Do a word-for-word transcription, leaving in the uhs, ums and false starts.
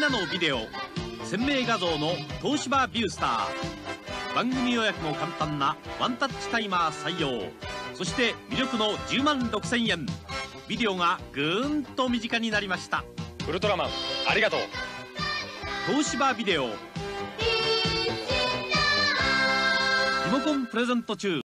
ナのビデオ、鮮明画像の東芝ビュースター、番組予約も簡単なワンタッチタイマー採用、そして魅力のじゅうまんろくせんえん。ビデオがぐーんと身近になりました。 ウルトラマンありがとう。 東芝ビデオリモコンプレゼント中。